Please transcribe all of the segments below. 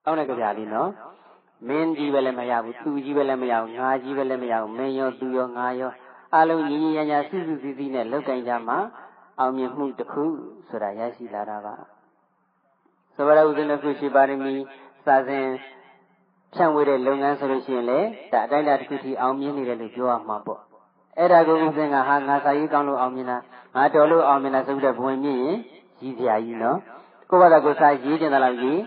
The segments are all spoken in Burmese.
အောင်တဲ့ကြပြလေးနော်မင်းကြီးပဲလည်းမရဘူးသူကြီးပဲလည်းမရဘူးငါကြီးပဲလည်းမရဘူးမင်းရောသူရောငါရောအလုံးညီညီညာညာစုစုစည်းစည်းနဲ့လောက်ကင်ကြမှာအောင်မြင်မှုတစ်ခုဆိုတာရရှိလာတာပါသဘာဝဥဒ္ဒနကုရှိပါရမီစာစဉ်ဖြန့်ဝေတဲ့လုပ်ငန်းဆိုလို့ရှိရင်လေဒါအတိုင်းအတာတစ်ခုထိအောင်မြင်နေတယ်လို့ပြောရမှာပေါ့အဲ့ဒါကိုဥစဉ်ကဟာငါစာရေးကောင်းလို့အောင်မြင်တာငါတော်လို့အောင်မြင်တာဆိုတဲ့ဘဝင်မြင့်ရင်ကြီးစရာကြီးနော်ကိုယ့်ဘာသာကိုစာရေးကျင်တယ်လို့ရေး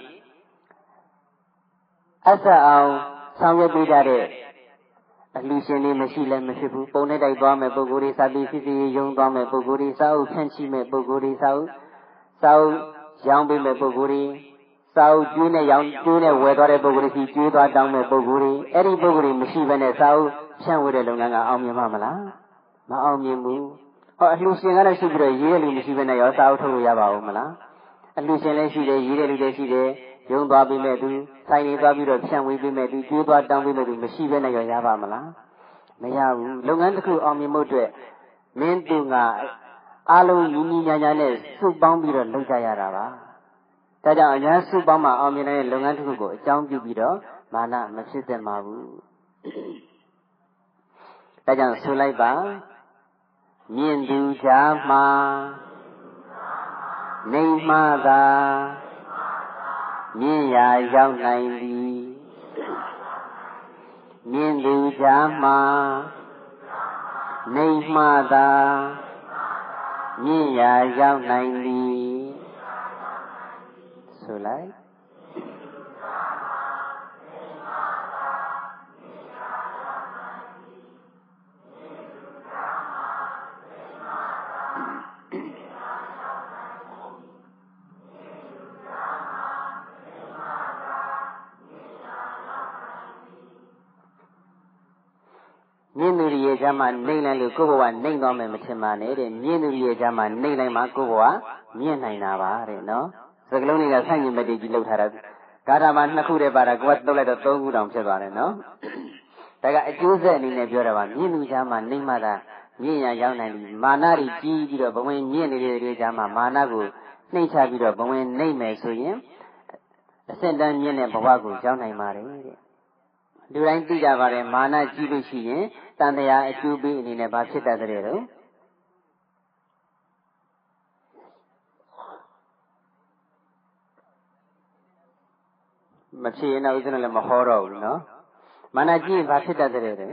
အဆက်အောင်ဆောင်ရွက်ပေးကြတဲ့အလှရှင်တွေမရှိလည်းမဖြစ်ဘူးပုံနဲ့တိုက်သွားမဲ့ပုဂ္ဂိုလ်တွေစာပေစီစီရုံသွားမဲ့ပုဂ္ဂိုလ်တွေစာအုပ်ဖြန့်ချိမဲ့ပုဂ္ဂိုလ်တွေစာအုပ်ရောင်းပေးမဲ့ပုဂ္ဂိုလ်တွေစာအုပ်ကျွေးနဲ့ရောင်းကျွေးနဲ့ဝယ်သွားတဲ့ပုဂ္ဂိုလ်တွေကျွေးသွားတောင်းမဲ့ပုဂ္ဂိုလ်တွေအဲ့ဒီပုဂ္ဂိုလ်တွေမရှိဘဲနဲ့စာအုပ်ဖြန့်ဝေတဲ့လုပ်ငန်းကအောင်မြင်မှာမလားမအောင်မြင်ဘူးဟောအလှရှင်ကလည်းရှိပြီးတော့ရေးရလူမရှိဘဲနဲ့ရောစာအုပ်ထုတ်လို့ရပါဦးမလားအလှရှင်လည်းရှိတယ်ရေးတဲ့လူလည်းရှိတယ်ရုံသွားပြီးမဲ့သူဆိုင်နေသွားပြီးတော့ဖြန့်ဝေပြီးမဲ့သူကျွေးသွားတောင်းပြီးမဲ့သူမရှိဘဲနဲ့ရပါမလားမရဘူးလုပ်ငန်းတစ်ခုအောင်မြင်မှုအတွက်မင်းသူငါအားလုံးညီညီညာညာနဲ့စုပေါင်းပြီးတော့လုပ်ကြရတာပါဒါကြောင့်အများစုပေါင်းမှအောင်မြင်တဲ့လုပ်ငန်းတစ်ခုကိုအကြောင်းပြုပြီးတော့မာနမဖြစ်သင့်ပါဘူးဒါကြောင့်ဆိုလိုက်ပါမြင့်သူကြားမှာနေမှသာမြင့်ရာရောက်နိုင်သည်မြင့်သူကြားမှာနေမှသာမြင့်ရာရောက်နိုင်သည်ဆိုလိုက်မြင့်သူရဲ့ဈာမနှိမ့်လိုက်လို့ကိုယ့်ဘဝနှိမ့်သွားမယ်မထင်ပါနဲ့တဲ့မြင့်သူရဲ့ဈာမနှိမ့်လိုက်မှကိုယ့်ဘဝမြင့်နိုင်တာပါတဲ့နော်စကလုံးတွေကဆန့်ကျင်ဘက်တွေကြီးလောက်ထားတာဂါထာမှာ2ခုတည်းပါတာကိုယ်ကတုတ်လိုက်တော့3ခုတောင်ဖြစ်သွားတယ်နော်ဒါကအကျိုးဆက်အနေနဲ့ပြောတာပါမြင့်သူဈာမနှိမ့်မှသာမြင့်ရရောက်နိုင်ပြီမာနတွေကြီးပြီးတော့ဘဝင်မြင့်နေတဲ့တွေဈာမမာနကိုနှိမ့်ချပြီးတော့ဘဝင်နှိမ့်မယ်ဆိုရင်အစင်တန်းမြင့်တဲ့ဘဝကိုရောက်နိုင်ပါတယ်တဲ့လူတိုင်းသိကြပါတယ်မာနကြီးလို့ရှိရင်တန်တရားအကျိုးပေးအနေနဲ့ဘာဖြစ်တတ်တဲ့တော့မဖြစ်ရင်တော့ဥစဉ်လည်းမဟောတော့ဘူးနော်မာနကြီးရင်ဘာဖြစ်တတ်တဲ့တော့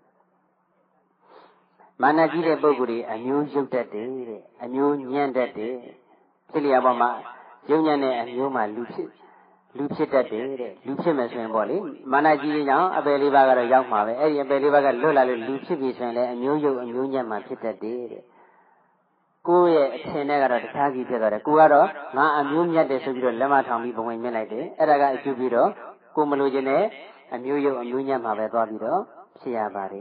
မာနကြီးတဲ့ပုဂ္ဂိုလ်တွေအမျိုးရုပ်တတ်တယ်တဲ့အမျိုးညံ့တတ်တယ်ဖြစ်လျာပေါ်မှာရုပ်ညံ့တဲ့အမျိုးမှာလူဖြစ်တတ်တယ်တဲ့လူဖြစ်မယ်ဆိုရင်ပေါ့လေမာနကြီးရင်ကြောင့်အပယ်လေးပါးကတော့ရောက်မှာပဲအဲ့ဒီအပယ်လေးပါးကလွတ်လာလို့လူဖြစ်ပြီဆိုရင်လည်းအမျိုးရုပ်အမျိုးညံ့မှာဖြစ်တတ်တယ်တဲ့ကိုယ့်ရဲ့အထင်နဲ့ကတော့တခြားကြီးဖြစ်သွားတယ်ကိုကတော့ငါအမျိုးမြတ်တယ်ဆိုပြီးတော့လက်မထောင်ပြီးဘဝင်မြင့်လိုက်တယ်အဲ့ဒါကအကျိုးပြီးတော့ကိုမလိုချင်တဲ့အမျိုးရုပ်အမျိုးညံ့မှာပဲသွားပြီးတော့ဖြစ်ရပါတယ်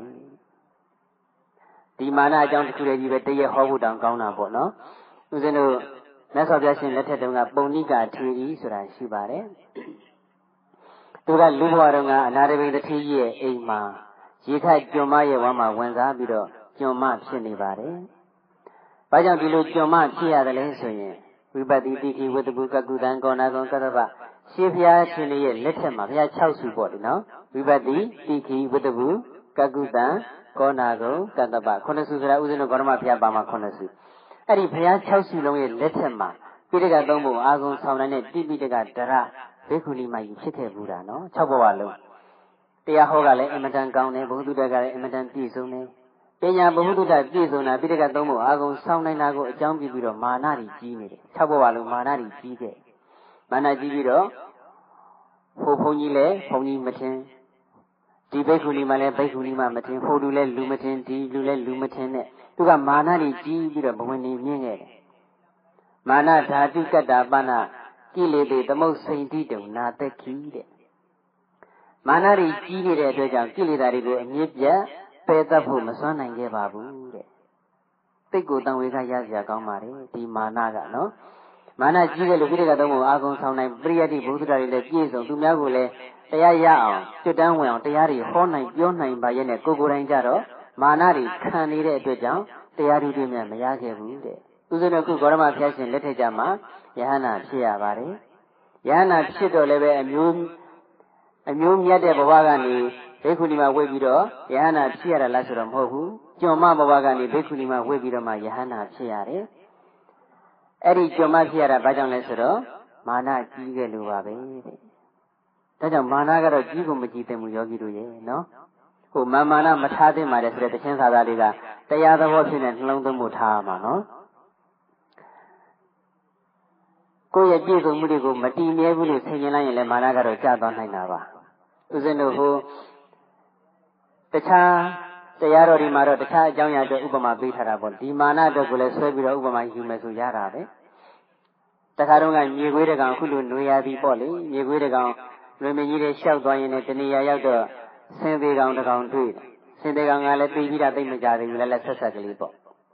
ဒီမာနအကြောင်းတစ်ခုတည်းကြီးပဲတရက်ဟောဖို့တောင်ကောင်းတာပေါ့နော်ဦးဇင်းတို့မြတ်စွာဘုရားရှင်လက်ထက်တုန်းကပုံဏိကာထေရီဆိုတာရှိပါတယ်သူကလူဘဝတုန်းကအနာတပိတထေကြီးရဲ့အိမ်မှာရေခတ်ကျွန်းမရဲ့ဝမ်းမှာဝင်စားပြီးတော့ကျွန်းမဖြစ်နေပါတယ်ဘာကြောင့်ဒီလိုကျွန်းမဖြစ်ရတယ်လဲဆိုရင်ဝိပဿိတိခိဝတ္တပုကကုတံကောနာကောကတ္တပရှေးဘုရားရှင်ရဲ့လက်ထက်မှာဘုရား6စုပေါ့ဒီနော်ဝိပဿိတိခိဝတ္တပုကကုတံကောနာကောကတ္တပ9စုဆိုတာဥစဉ်တို့ဂေါရမဘုရားပါမှာ9စုအဲ့ဒီဘုရား6စုလုံးရဲ့လက်ထက်မှာပိဋက3ဘုံအာဂုံဆောင်တဲ့တိပိဋကဒရဘေခုနီမကြီးဖြစ်ခဲ့ဘူးတာနော်6ဘဝလုံးတရားဟောကလည်းအင်မတန်ကောင်းတယ်ဘုဟုတ္တကလည်းအင်မတန်ပြည့်စုံတယ်ပညာဘုဟုတ္တပြည့်စုံတာပိဋက3ဘုံအာဂုံဆောင်နိုင်တာကိုအကြောင်းပြုပြီးတော့မာနကြီးကြီးနေတယ်6ဘဝလုံးမာနကြီးကြီးခဲ့မာနကြီးပြီးတော့ဘုန်းကြီးလည်းဘုန်းကြီးမထင်ဒီဘေခုနီမှလည်းဘေခုနီမှမထင်ဟိုလူလည်းလူမထင်ဒီလူလည်းလူမထင်နဲ့သူကမာနကြီးကြီးပြီးတော့ဘဝင်နေမြင့်ခဲ့တယ်မာနဓာတုကတ္တပဏကိလေသေသမုတ်စိန်တိတုံနာသက်ခိတဲ့မာနကြီးကြီးနေတဲ့အတွက်ကြောင့်ကိလေသာတွေကိုအမြင့်ပြတ်ပယ်တတ်ဖို့မစွမ်းနိုင်ခဲ့ပါဘူးတဲ့တိတ်ကိုတန်ဝေကရစရာကောင်းပါတယ်ဒီမာနကနော်မာနကြီးတယ်လို့ပိဋကသုံးပုံအာဂုံဆောင်နိုင်ပရိယတ္တိဘုဒ္ဓတာတွေလည်းပြည့်စုံသူများကိုလည်းတရားရအောင်ကျွတ်တန်းဝင်အောင်တရားတွေဟောနိုင်ပြောနိုင်ပါရဲ့နဲ့ကိုယ်ကိုယ်တိုင်ကြတော့မာနတွေခံနေတဲ့အတွက်ကြောင့်တရားဓုတွေများမရခဲ့ဘူးတဲ့ဥစဉ်တို့ခုဂေါရမဘုရားရှင်လက်ထက်ကြမှာယဟနာဖြစ်ရပါတယ်ယ Yana Chito Leve, a new yet a Bavagani, Bekulima Webido, Yana Chiara Lasuram Hohu, Joma Bavagani, Bekulima Webidoma, Yana Chiare. Eri Joma Chiara Bajan Lesero, Mana Gigalua, baby. That's a Managa of Gigumajite Muyogi, no? Who Mamana Matade, my reputation, Sadaliga, they are the watching and London Mutama, no? Koya Jigo Mudigo, Matini, will say in Managa or Jadon Nava. Uzeno, the Cha, the Yaro Rimaro, the Cha, Janya, the Ubama Bitarabo, the Mana, the Guleswebira Ubama Humesu Yarabe. The Karunga, Yiguidagan, Kulu, Nuya, the Boli, Yiguidagan, Remini, Sheldoin, and Tenia Yago, Send the ground around to it. Send the gang, let me get a majority, will let us at Lipo.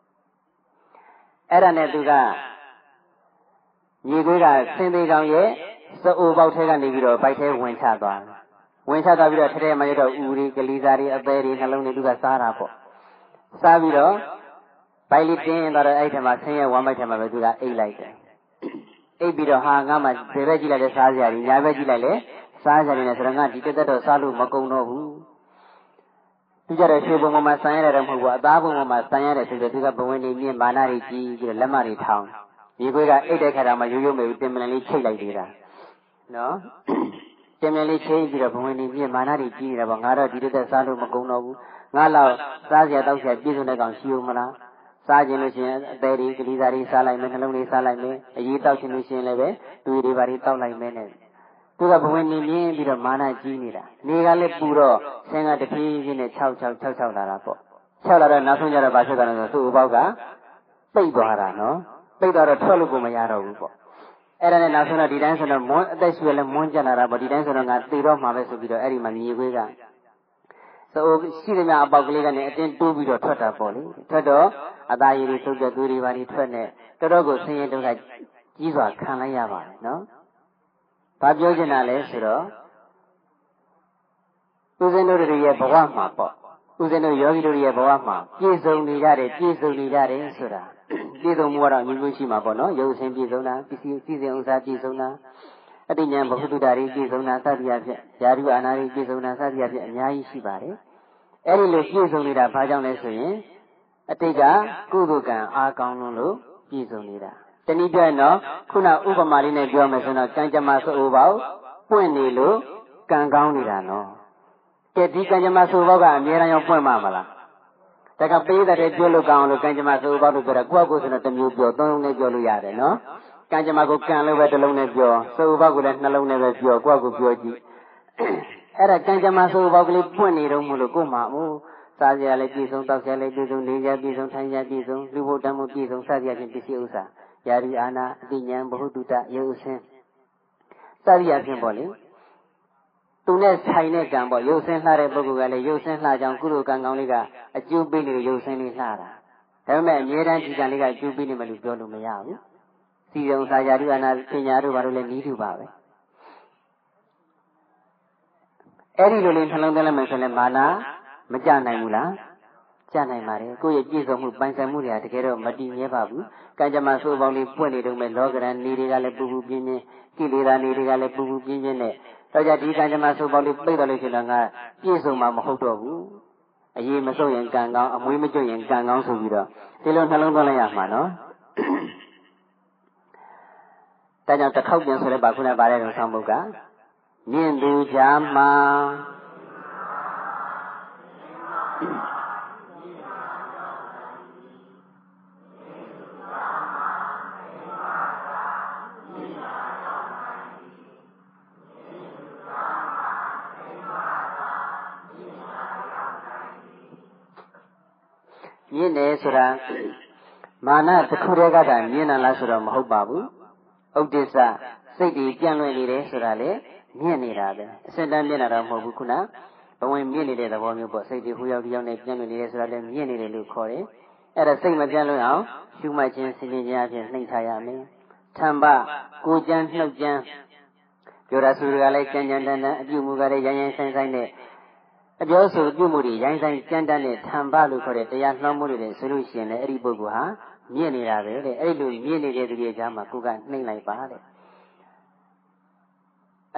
Eranetuga. Yiguida, send the gang, so about Tegan Livido, by Ted Winchaba. Winchaba will tell my Uri, Galizari, a berry, Haloni Duga Sarapo. Savido, by Litin or item, I say one by time of Duga, a lighter. A bit of Hangama, the regular Sazari, Navagile, Sazari, and Rangati, the Salu Macono. You got a ship of my sign at a babu of my sign at the Duga Bawini, Manari, the Lamari town. You got 8 acadama, you may definitely change like that. No? Definitely change the Bawini, Manari, the Bangara, the Salu Macono, Nala, Sazia, Dosia, Bizunagan, Siumana. Sergeant, Berry, Lizari, Salai, Menaloni, Salai, a Yita Chinusian Leve, to the Varita like Menes. To the Bueni, bit of Mana Ginira. Nigale Puro, sang at the trees in a chow Larapo. Chala Nasunja Basaka, Subaga, Paydohara, no? Paydor Tolugumayaro. Era Nasuna dance on a mon, that's well a Monjanara, but dance on a Tiro Mavesu, Eriman, Yuga. So, see them about Ligan and attend 2 video Tata Poli. Tado, Adai took the Durivari Tone, Todogo saying to like Jesus Kanayava, no? Fabio Genale, Siro. Uzeno Bawama, Uzeno Yogi Bawama, Gizo Nidare, Sura. Gizo Mora, Yushima Bono, Yosen Gizona, Season Gizona. I think I'm going to Gizona, Sadia, Yaru Anari, Gizona, Sadia, Yai Shibari. Any look only that Pajan lesson. I take a Gugugan, Arkanulu, Gizonida. Then you know, Kuna Uba Marina Jomasona, Kanjamaso Ubao, Puenilu, Gangaunidano. Get the Kanjamaso Uba, Mira Mamala. Take a pay that a Jolo Gown, Kanjamaso Uba, to the Guagos and the New Joe, don't let Joluade, no? Kanjamago can live at the Lone Joe, so Ubago and Nalone Joe, Guago Joji. Era Kanjamaso Ubagli Pueniro Mulukuma, Sadia Legison, Tasia Legison, Liga Bison, Tanya Bison, Lubotamu Bison, Sadia Gentisiusa, Yariana, Dinan, Bohututa, Yosen. Sadia Symboli. Tunes China Gambo, Yosen Lare Bogale, Yosen Lajan Guru Ganganiga, a Jubili Yosen Lara. Herman, Yeran Gigaliga, Jubili Malujolumea. Season Sayariana, Pinyaru, Varule, Nidu Babe. Eri Lulin Halangala Mana, Majana Mula, Jana Mare, Goya Gizo, who binds a Muria together, Madini Babu, Kanjamaso, only Pueni, Logan, and Nirigale Bubu Bine, Kilira Nirigale Bubu Bine, Tajati Kanjamaso, only Pedalanga, Gizo Mamahoto, a Yemaso and Ganga, a Wimijo and Ganga Subida, Tilon Halangala Mano. Then at the Kaugan Bakuna Bare Sambuga. Nindu Jama Yine Sura Mana the Kurega, Yena Lasura Mahobabu, Odessa, Sadi, Janway Surale. Mianira, Sendamina Mobukuna, but when Mianida the one you bought, say the Huya Young Generally Israel, Mianida Lucore, at the same Majalo, Shumachin, Sinian, Nintayami, Tamba, Gujan, no Jan, Yorasura, Janjana, Yumugare, Yan Sansane. And also Yumuri, Yan Jandane, Tamba Lucore, the Yaslamuri solution, Eribuha, Mianira, the Elu, Mianida, the Jama, Kugan, name like Bade.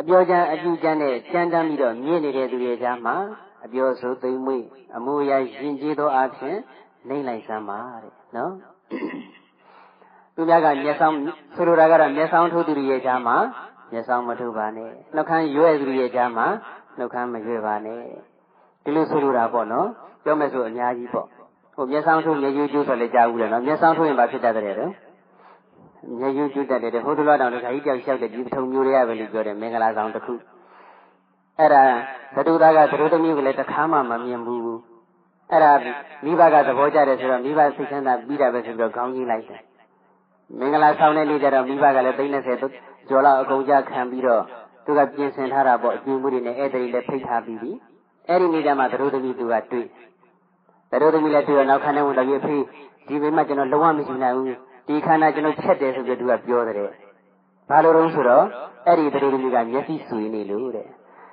ပြောချမ်းအပြုချမ်းနဲ့ကြမ်းတမ်းပြီးတော့မြင့်နေတဲ့သူတွေကြားမှာအပြောဆိုသိမ့်မွေ့အမှုအရာရင်ကျေးသောအဖြစ်နှိမ့်လိုက်စမ်းပါတဲ့နော်သူများကမျက်စောင်းဆိုလိုတာကတော့မျက်စောင်းထိုးသူတွေရဲ့ကြားမှာမျက်စောင်းမထိုးပါနဲ့နှုတ်ခမ်းရွဲ့သူတွေရဲ့ကြားမှာနှုတ်ခမ်းမရွဲ့ပါနဲ့ဒီလိုဆိုလိုတာပေါ့နော်ပြောမယ်ဆိုအများကြီးပေါ့ဟိုမျက်စောင်းထိုးမျက်ယူးကျိုးဆိုလည်းကြားဘူးလေနော်မျက်စောင်းထိုးရင်ဘာဖြစ်တတ်တယ်တော့မျက်ယူးကျိုးတတ်တယ်ဟိုတလောတောင်တခါကြီးကြောက်လျှောက်တဲ့ဒီပထုံမျိုးတွေကပဲလို့ပြောတယ်မင်္ဂလာဆောင်တစ်ခုအဲ့ဒါသတုသားကသတုသမီးကိုလည်းတစ်ခါမှမမြင်ဘူးအဲ့ဒါမိဘကသဘောကျတယ်ဆိုတော့မိဘစိတ်ချမ်းသာပြီးတာပဲဆိုပြီးတော့ခေါင်းကြီးလိုက်တယ်မင်္ဂလာဆောင်တဲ့နေ့ကျတော့မိဘကလည်း30ကျော်လောက်အကုန်ကြခံပြီးတော့သူကပြင်ဆင်ထားတာပေါ့အကျိုးမှုတွေနဲ့ဧည့်သည်လည်းဖိတ်ထားပြီးပြီအဲ့ဒီနေ့ကျမှသတုသမီးသူကတွေ့သတုသမီးလည်းတွေ့တော့နောက်ခန်းထဲဝင်တော့ဖေးဒီမိမကျွန်တော်လုံးဝမရှိနိုင်ဘူးဒီခန္ဓာကျွန်တော်ချက်တယ်ဆိုပြီးသူကပြောတယ်ဘာလို့လဲဆိုတော့အဲ့ဒီသတုသမီးကမျက်စိဆူနေလို့တဲ့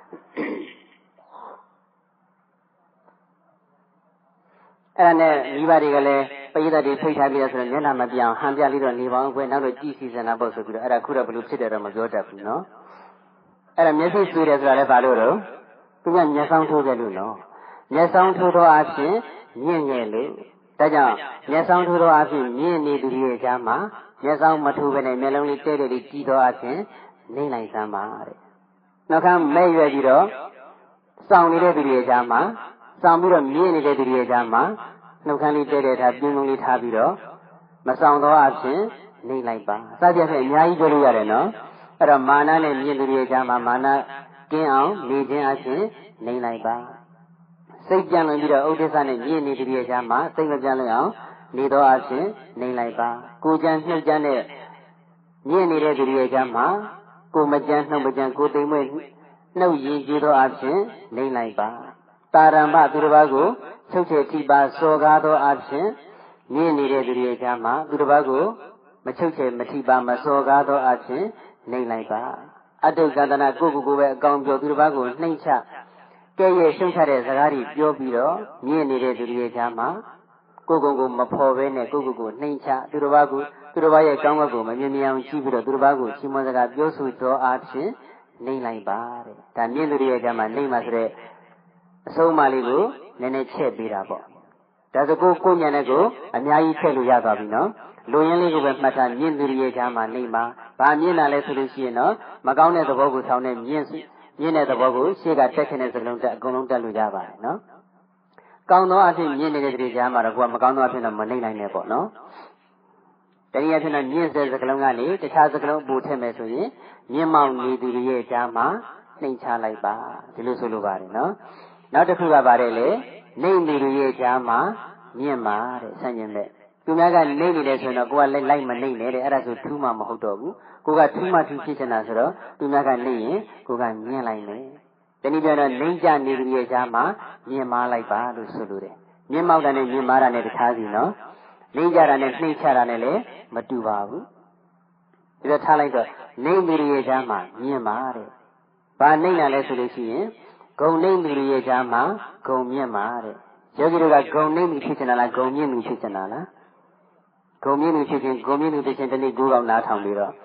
အဲ့ဒါနဲ့မိဘတွေကလည်းပရိသတ်တွေဖိတ်ထားပြီးတော့ဆိုတော့မျက်နှာမပြောင်းဟန်ပြလေးတော့နေပါအောင်ခွဲနောက်တော့ကြည်စီစင်တာပေါ့ဆိုပြီးတော့အဲ့ဒါခုတော့ဘယ်လိုဖြစ်တယ်တော့မပြောတတ်ဘူးနော်အဲ့ဒါမျက်စိဆူတယ်ဆိုတာလည်းဘာလို့တော့သူကမျက်စောင်းထိုးခဲ့လို့နော်မျက်စောင်းထိုးသောအဖြစ်မြင့်ငယ်လို့ဒါကြောင့်မျက်စောင်းထိုးသောအဖြစ်မြင့်နေသူတွေကြားမှာမျက်စောင်းမထိုးဘဲနဲ့မျက်လုံးလေးတဲတဲလေးကြည်သောအဖြစ်နေလိုက်စမ်းပါတဲ့နောက်ခါမဲ့ရွယ်ပြီးတော့စောင်းနေတဲ့သူတွေကြားမှာစောင်းပြီးတော့မြင့်နေတဲ့သူတွေကြားမှာနှုတ်ခမ်းလေးတဲတဲထားပြင်းလုံးလေးထားပြီးတော့မဆောင်သောအဖြစ်နေလိုက်ပါစသဖြင့်အများကြီးပြောလို့ရတယ်နော်အဲ့တော့မာနနဲ့မြင့်သူတွေကြားမှာမာနကင်းအောင်နေခြင်းအဖြစ်နေလိုက်ပါစိတ်ပြန်လွန်ပြီးတော့ဥဒိစ္စနဲ့မြင့်နေသူတွေကြားမှာစိတ်မပြန်လွန်အောင်နေသောအဖြစ်နေလိုက်ပါကိုကြံနှုတ်ကြံနဲ့မြင့်နေတဲ့သူတွေကြားမှာကိုမကြံနှုတ်မကြံကိုသိမ့်မွေ့နှုတ်ရည်ကြည်သောအဖြစ်နေလိုက်ပါတာရမသူတစ်ပါးကိုချုပ်ချယ်ထိပါစော်ကားသောအဖြစ်မြင့်နေတဲ့သူတွေကြားမှာသူတစ်ပါးကိုမချုပ်ချယ်မထိပါမစော်ကားသောအဖြစ်နေလိုက်ပါအတုကန္တနာကိုပဲအကောင်ပြောသူတစ်ပါးကိုနှိမ့်ချကဲရဲ့ရှုံချတဲ့စကားတွေပြောပြီးတော့မြင့်နေတဲ့သူတွေကြားမှာကိုမဖော်ဘဲနဲ့ကိုနှိမ့်ချသူတစ်ပါးရဲ့ကောင်းဘက်ကိုမမြင်မြင်အောင်ကြည့်ပြီးတော့သူတစ်ပါးကိုချီးမွမ်းစကားပြောဆိုသောအဖြစ်နှိမ့်လိုက်ပါတဲ့ဒါမြင့်သူတွေရဲ့ကြားမှာနှိမ့်ပါဆိုတဲ့အဆုံးအမလေးကိုနည်းနည်းချဲ့ပေးတာပေါ့ဒါဆိုကိုညံတဲ့ကိုအများကြီးထည့်လို့ရသွားပြီနော်လူရင်းလေးကိုပဲမှတ်ထားမြင့်သူရဲ့ကြားမှာနှိမ့်ပါဘာမြင့်တာလဲဆိုလို့ရှိရင်တော့မကောင်းတဲ့သဘောကိုဆောင်တဲ့မြင့်တဲ့သဘောကိုရှေ့ကတက်ခင်းတဲ့စကလုံးတက်အကုန်လုံးတက်လို့ရပါတယ်နော်ကောင်းသောအဖြစ်မြင့်နေတဲ့သူကြားမှာတော့ကိုကမကောင်းသောအဖြစ်တော့မနှိမ့်နိုင်နဲ့ပေါ့နော်တနည်းအားဖြင့်မြင့်တဲ့စကလုံးကနေတခြားစကလုံးအပူထည့်မယ်ဆိုရင်မြင့်မောင်နေသူရဲ့ကြားမှာနှိမ့်ချလိုက်ပါဒီလိုဆိုလိုပါတယ်နော်နောက်တစ်ခုကပါတယ်လေနှိမ့်နေသူရဲ့ကြားမှာမြင့်ပါတဲ့ဆန့်ကျင်တဲ့သူများကနှိမ့်နေတယ်ဆိုရင်တော့ကိုကလိုက်မနှိမ့်နဲ့တဲ့အဲ့ဒါဆိုထူးမှမဟုတ်တော့ဘူးကိုကထူးမှထူးဖြစ်ချင်တာဆိုတော့သူများကနှိမ့်ရင်ကိုကမြင့်လိုက်မယ်တနည်းပြောတော့နှိမ့်ကြနေသူရဲ့ကြားမှာမြင့်မားလိုက်ပါလို့ဆိုလိုတယ်မြင့်မောက်တာနဲ့မြင့်မားတာနဲ့တခြားစီနော်နှိမ့်ကြတာနဲ့နှိမ့်ချတာနဲ့လည်းမတူပါဘူးဒီလိုထားလိုက်တော့နှိမ့်သူရဲ့ကြားမှာမြင့်ပါတဲ့ဘာနှိမ့်တာလဲဆိုလို့ရှိရင်ဂုံနှိမ့်သူရဲ့ကြားမှာဂုံမြင့်ပါတဲ့ယောဂီတို့ကဂုံနှိမ့်သူဖြစ်ချင်တာလားဂုံမြင့်သူဖြစ်ချင်တာလားဂုံမြင့်သူဖြစ်ခြင်းဂုံမြင့်သူဖြစ်ခြင်းတနေ့9កောင်နားထောင်ပြီးတော့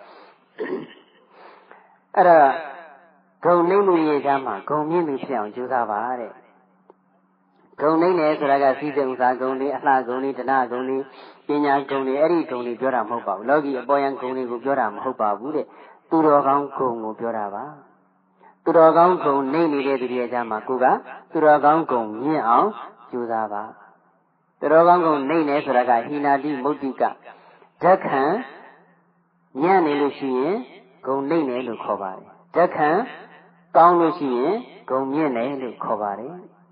အဲ့ဒါဂုံနှိမ့်သူရဲ့ကြားမှာဂုံမြင့်သူဖြစ်အောင်ကြိုးစားပါတဲ့ဂုံနှိမ့်တယ်ဆိုတာကစီးတဲ့ဥစားဂုံလေးအလှဂုံလေးတဏဂုံလေးပညာဂုံလေးအဲ့ဒီဂုံလေးပြောတာမဟုတ်ပါဘူးလောကီအပေါ်ယံဂုံလေးကိုပြောတာမဟုတ်ပါဘူးတဲ့သူတော်ကောင်းဂုံကိုပြောတာပါသူတော်ကောင်းဂုံနှိမ့်နေတဲ့သူရဲ့ကြားမှာကိုကသူတော်ကောင်းဂုံမြင့်အောင်ကြိုးစားပါသူတော်ကောင်းဂုံနှိမ့်နေဆိုတာကဟိနာတိမုတ်တိကဓက္ခံညံ့နေလို့ရှိရင်ဂုံနှိမ့်နေလို့ခေါ်ပါတယ်ဓက္ခံကောင်းလို့ရှိရင်ဂုံမြင့်နေလို့ခေါ်ပါတယ်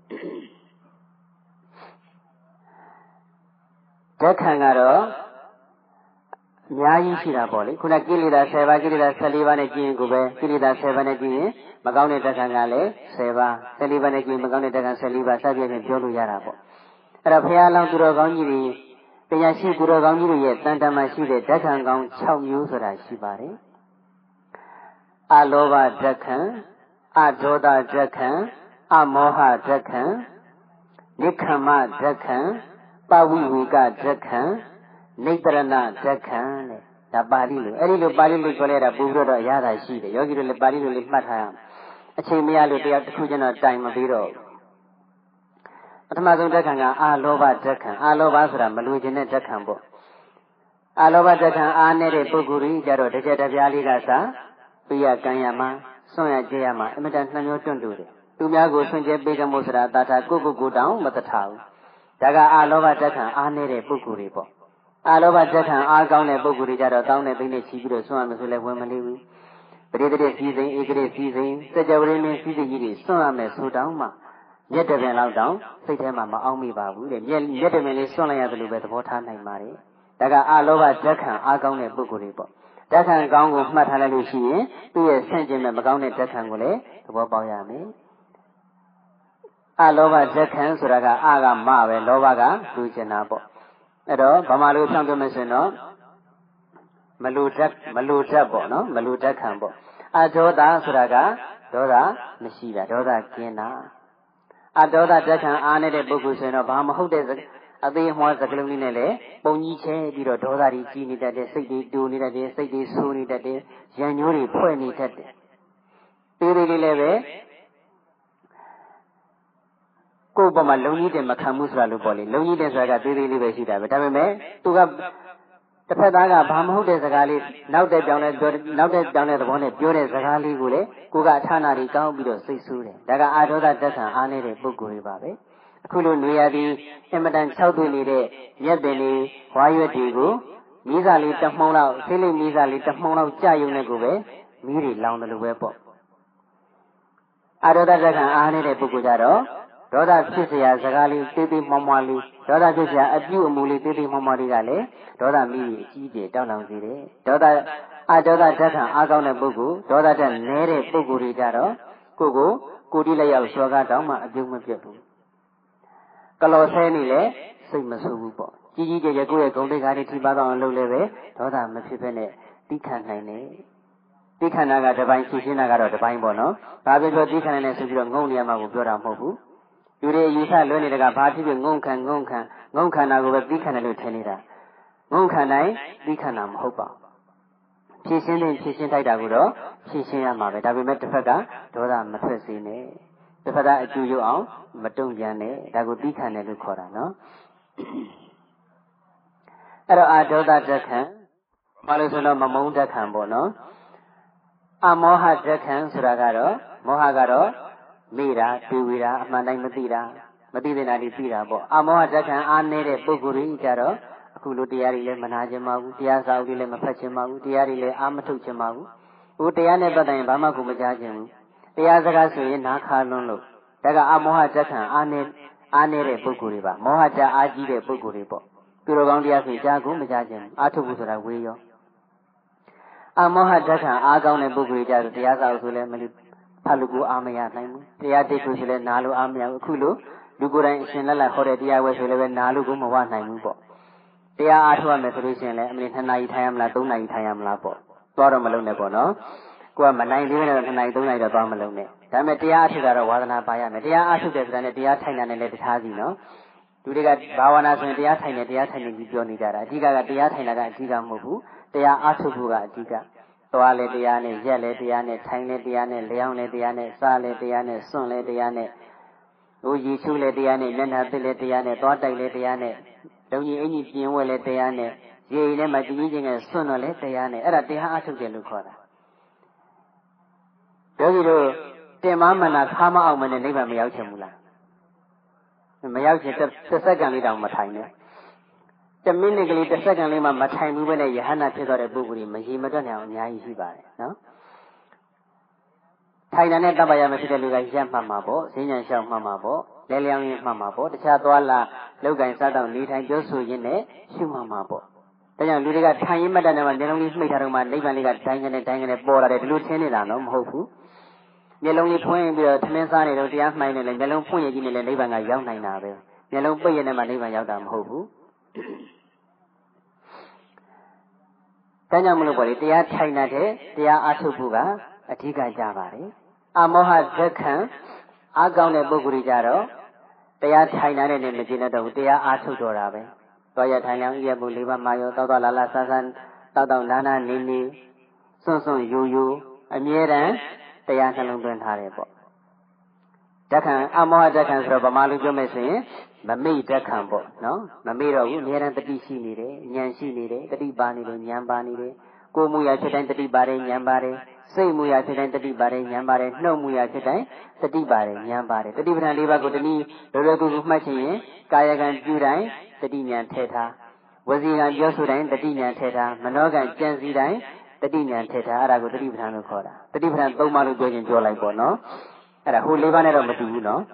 ဓက္ခံကတော့အများကြီးရှိတာပေါ့လေခုနကိလေသာ10ပါးကိလေသာ14ပါးနဲ့ကျင့်ရင်ကိုပဲကိလေသာ10ပါးနဲ့ကျင့်ရင်မကောင်းတဲ့ဓက္ခံကလည်း10ပါး14ပါးနဲ့ကျင့်မကောင်းတဲ့ဓက္ခံ14ပါးစသဖြင့်ပြောလို့ရတာပေါ့အဲ့တော့ဘုရားလောင်းသူတော်ကောင်းကြီးတွေတရားရှိသူတော်ကောင်းကြီးတွေရဲ့တန်တမာရှိတဲ့ဓက္ခံကောင်း6မျိုးဆိုတာရှိပါတယ်အလောဘဓက္ခံအဒေါသဓက္ခံအမောဟဓက္ခံနိက္ခမဓက္ခံပဝိဝေကဓက္ခံနိတ္တရဏဓက္ခံတဲ့ဒါပါဠိလိုအဲ့ဒီလိုပါဠိလိုပြောလိုက်တာပူပြီးတော့အရသာရှိတယ်ယောဂီတို့လည်းပါဠိလိုလေးမှတ်ထားအောင်အချိန်မရလို့တရားတစ်ခုချင်းတော့တိုင်မပြီးတော့ပထမဆုံးဓက္ခံကအာလောဘဓက္ခံအာလောဘဆိုတာမလိုချင်တဲ့ဓက္ခံပေါ့အာလောဘဓက္ခံအာနေတဲ့ပုဂ္ဂိုလ်ကြီးကြတော့တစ်ချက်တစ်ပြားလေးကစားပြရကံရမှာစွန့်ရကြရမှာအမတန်နှမျိုးတွန့်တူတယ်သူများကိုဆွန့်ကျဲပေးကမို့ဆိုတာတာထာကိုတောင်မတထားဘူးဒါကအာလောဘဓက္ခံအာနေတဲ့ပုဂ္ဂိုလ်တွေပေါ့အာလောဘဓက္ခံအာကောင်းတဲ့ပုဂ္ဂိုလ်တွေကြတော့တောင်းတဲ့သိနဲ့ချီပြီးတော့စွန့်ရမယ်ဆိုလည်းဝင်မလေးဘူးပရိသေစည်းစိမ်ဧကရေစည်းစိမ်စကြဝဠာမင်းစည်းစိမ်ကြီးတွေစွန့်ရမယ်ဆိုတောင်းမှမြတ်တပင်လောက်တောင်စိတ်ထဲမှာမအောင်မိပါဘူးတဲ့မြတ်တပင်လေးစွန့်လိုက်ရတယ်လို့ပဲသဘောထားနိုင်ပါတယ်ဒါကအာလောဘဓက္ခံအာကောင်းတဲ့ပုဂ္ဂိုလ်တွေပေါ့ဓက္ခံကောင်းကိုမှတ်ထားလိုက်လို့ရှိရင်သူ့ရဲ့ဆန့်ကျင်မဲ့မကောင်းတဲ့ဓက္ခံကိုလည်းသဘောပေါက်ရမယ်အာလောဘဓက္ခံဆိုတာကအာကမပဲလောဘကလူကျင်တာပေါ့အဲ့တော့ဗမာလိုဖြောင်းပြမယ်ဆိုရင်တော့မလူဓာတ်ပေါ့နော်မလူဓက္ခံပေါ့အဒေါသဆိုတာကဒေါသမရှိတာဒေါသကင်းတာအဒေါသဓက္ခံအားနေတဲ့ပုဂ္ဂိုလ်ဆိုရင်တော့ဘာမဟုတ်တဲ့အသေးအမွှားစကလုံးလေးနဲ့လည်းပုံကြီးချဲပြီးတော့ဒေါသတွေကြီးနေတတ်တယ်စိတ်တွေတူနေတတ်တယ်စိတ်တွေဆိုးနေတတ်တယ်ရံညိုးတွေဖွဲ့နေတတ်တယ်သေးသေးလေးလည်းပဲကိုယ်ပေါ်မှာလုံကြီးတယ်မခံဘူးဆိုတာလို့ပေါ့လေလုံကြီးတယ်ဆိုတာကသေးသေးလေးပဲရှိတာပဲဒါပေမဲ့သူကတစ်ဖက်သားကဘာမဟုတ်တဲ့စကားလေးနောက်တဲ့ကြောင်တဲ့သဘောနဲ့ပြောတဲ့စကားလေးကိုလေကိုကအထာနာတွေကောင်းပြီးတော့စိတ်ဆိုးတယ်ဒါကအာဒေါသဓက္ခံအားနေတဲ့ပုဂ္ဂိုလ်တွေပါပဲအခုလိုနေရာဒီအမတန်၆သွင်းနေတဲ့မြက်ပင်လေးဝါရွက်တွေကိုမီးစာလေးတစ်မှုံလောက်ဆေးလိပ်မီးစာလေးတစ်မှုံလောက်ကြာရုံနဲ့ကိုပဲမီးတွေလောင်တယ်လို့ပဲပေါ့အာဒေါသဓက္ခံအားနေတဲ့ပုဂ္ဂိုလ်ကြတော့ဒေါသဖြစ်เสียစကားလေးသေးသေးမွှားမွှားလေးဒေါသဖြစ်เสียအပြုအမူလေးသေးသေးမွှားမွှားလေးကလည်းဒေါသမီးကြီးအကြီးကျယ်တောက်လောင်စေတယ်အာဒေါသဓက္ခံအားကောင်းတဲ့ပုဂ္ဂိုလ်ဒေါသဓာတ်နည်းတဲ့ပုဂ္ဂိုလ်တွေကြတော့ကိုတိလက်ရောက်စောကားတောင်းမှအပြုံးမပြတ်ဘူးကလော်ဆဲနေလေစိတ်မဆိုးဘူးပေါ့ကြီးကြီးကျယ်ကျယ်ကိုယ့်ရဲ့ဂုဏ်သိက္ခာတွေထိပါတော့အောင်လုပ်လဲပဲဒေါသမဖြစ်ဖက်နဲ့တိခတ်နိုင်တယ်တိခတ်နာကတစ်ပိုင်းရှင်းရှင်းတာကတော့တစ်ပိုင်းပေါ့နော်ဘာဖြစ်လို့တိခတ်နိုင်လဲဆိုပြီးတော့ငုံနေရမှာကိုပြောတာမဟုတ်ဘူးလူတွေယူဆလွဲနေတဲ့ကဘာဖြစ်ဖြစ်ငုံခံတာကိုပဲတိခတ်တယ်လို့ထင်နေတာငုံခံတိုင်းတိခတ်တာမဟုတ်ပါဘူးဖြည့်ရှင်းတိုက်တာကိုတော့ဖြည့်ရှင်းရမှာပဲဒါပေမဲ့တစ်ဖက်ကဒေါသမထွက်စေနဲ့တစ်ဖက်ကအကျိုးရုပ်အောင်မတုံ့ပြန်နဲ့ဒါကိုတိခတ်တယ်လို့ခေါ်တာနော်အဲ့တော့အာဒေါသဓက္ခံဘာလို့ဆိုတော့မမုန်းဓက္ခံပေါ့နော်အမောဟဓက္ခံဆိုတာကတော့မောဟကတော့မေ့တာတွေ့ဝေတာအမှန်တိုင်းမသိတာမသိတဲ့နာတွေသိတာပေါ့အမောဟဓက္ခံအားနေတဲ့ပုဂ္ဂိုလ်တွေကြတော့အခုလိုတရားတွေလည်းမနာခြင်းမဘူးတရားစာအုပ်တွေလည်းမဖတ်ခြင်းမဘူးတရားတွေလည်းအာမထုတ်ခြင်းမဘူးဟိုတရားနဲ့ပတ်သက်ရင်ဘာမှကိုမကြားခြင်းဘူးတရားစကားဆိုရင်နားခါလွန်းလို့ဒါကအမောဟဓက္ခံအားနေတဲ့ပုဂ္ဂိုလ်တွေပါမောဟကြအားကြီးတဲ့ပုဂ္ဂိုလ်တွေပေါ့သူတော်ကောင်းတရားဆိုကြားကိုမကြားခြင်းအာထုတ်ဖို့ဆိုတာဝေးရောအမောဟဓက္ခံအားကောင်းတဲ့ပုဂ္ဂိုလ်တွေကြတော့တရားစာအုပ်ဆိုလည်းမလို့ဖတ်လို့ကိုအားမရနိုင်ဘူးတရားတိတ်ဆိုလည်းနားလို့အားမရဘူးအခုလိုလူကိုယ်တိုင်အရှင်လက်ဟောတဲ့တရားဝဲဆိုလည်းပဲနားလို့ကိုမဝနိုင်ဘူးပေါ့တရားအားထုတ်ရမယ်ဆိုလို့ရှိရင်လည်းအမေ2နာရီထိုင်ရမလား3နာရီထိုင်ရမလားပေါ့သွားတော့မလုံးနဲ့ပေါ့နော်ကိုကမနိုင်သေးတဲ့2နာရီ3နာရီတော့သွားမလုံးနဲ့ဒါပေမဲ့တရားအားထုတ်တာတော့ဝါသနာပါရမယ်တရားအားထုတ်တယ်ဆိုတာနဲ့တရားထိုင်တာနဲ့လည်းတခြားစီနော်လူတွေကဘာဝနာဆိုရင်တရားထိုင်နေပြီးပြောနေကြတာအဓိကတရားထိုင်တာကအဓိကမဟုတ်ဘူးတရားအားထုတ်ဖို့ကအဓိကသွားလေတရားနဲ့ရက်လေတရားနဲ့ထိုင်လေတရားနဲ့လျောင်းလေတရားနဲ့စားလေတရားနဲ့စွန့်လေတရားနဲ့ဟိုရည်ချူလေတရားနဲ့မျက်နှာပစ်လေတရားနဲ့သွားတိုက်လေတရားနဲ့လုံကြီးအင်ကြီးပြင်ဝဲလေတရားနဲ့ရေရင်ထဲမှာကြီးကြီးချင်းကစွန့်တော့လေတရားနဲ့အဲ့ဒါတရားအားထုတ်တယ်လို့ခေါ်တာယောဂီတို့တင်မမနာခါမအောင်မနဲ့နိဗ္ဗာန်မရောက်ချင်ဘူးလားမရောက်ချင်တစ်စက္ကန့်လေးတောင်မထိုင်နဲ့1မိနစ်ကလေး1စက္ကန့်လေးမှမထိုင်ဘူးပဲနဲ့ယဟန္တာဖြစ်သွားတဲ့ပုဂ္ဂိုလ်ကြီးမရေမတွက်နိုင်အောင်အများကြီးရှိပါတယ်နော်ထိုင်တာနဲ့တပ်ပါရမဖြစ်တဲ့လူကရက်မှတ်မှာပေါ့ဈဉ္ဉံလျှောက်မှတ်မှာပေါ့လဲလျောင်းရင်မှတ်မှာပေါ့တခြားသွားလာလောက်ကင်စားတော့နေထိုင်ပြောဆိုရင်းနဲ့ရှုမှတ်မှာပေါ့ဒါကြောင့်လူတွေကထိုင်ရင်မှတ်တဲ့နေရာမှာမျက်လုံးလေးမှိတ်ထားတော့မှနိဗ္ဗာန်လေးကတိုင်းကနေပေါ်လာတယ်ဒီလိုထင်နေတာနော်မဟုတ်ဘူးမျက်လုံးလေးဖွင့်ပြီးတော့သမင်းစားနေတော့တရားမှိုင်းနေလေမျက်လုံးဖွင့်ရကြည့်နေလေနိဗ္ဗာန်ကရောက်နိုင်တာပဲမျက်လုံးပိတ်ရတဲ့မှာနိဗ္ဗာန်ရောက်တာမဟုတ်ဘူးဒါကြောင့်မလို့ပေါ့လေတရားထိုင်တဲ့တရားအားထုတ်ဖို့ကအဓိကကြပါတယ်အမောဟဓက္ခံအားကောင်းတဲ့ပုဂ္ဂိုလ်တွေကြတော့တရားထိုင်တဲ့နဲ့မကျင်တော့ဘူးတရားအားထုတ်တော့တာပဲသွားရထိုင်လျောင်းရမှု၄ပါးမှာရောသောလာဆန်းတောက်နာနာနေစွန့်ယူအမြဲတမ်းတရားနှလုံးသွင်းထားတယ်ပေါ့ဓက္ခံအမောဟဓက္ခံဆိုတော့ဗမာလူပြောမယ်ဆိုရင်မမိတ်ဓက္ခံပေါ့နော်မမေ့တော့ဘူးအမြဲတမ်းတတိရှိနေတယ်ဉာဏ်ရှိနေတယ်တတိပါနေတယ်ဉာဏ်ပါနေတယ်ကိုယ်မူရာဖြစ်တိုင်းတတိပါတယ်ဉာဏ်ပါတယ်စိတ်မူရာဖြစ်တိုင်းတတိပါတယ်ဉာဏ်ပါတယ်နှုတ်မူရာဖြစ်တိုင်းတတိပါတယ်ဉာဏ်ပါတယ်တတိပဌာန်၄ပါးကိုတနည်းလွယ်ကူမှတ်ချင်ရင်ကာယကံပြုတိုင်းတတိဉာဏ်ထည့်ထားဝစီကံပြောဆိုတိုင်းတတိဉာဏ်ထည့်ထားမနောကံကြံစည်တိုင်းတတိဉာဏ်ထည့်ထားအဲ့ဒါကိုတတိပဌာန်လို့ခေါ်တာတတိပဌာန်၃ပါးလို့ပြောချင်းပြောလိုက်ပေါ့နော်အဲ့ဒါဟို၄ပါးနဲ့တော့မတူဘူးနော်